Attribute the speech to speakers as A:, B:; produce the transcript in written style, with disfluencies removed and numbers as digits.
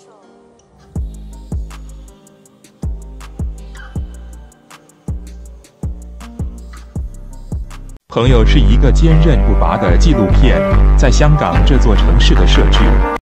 A: 朋友是一个坚韧不拔的纪录片，在香港这座城市的设置。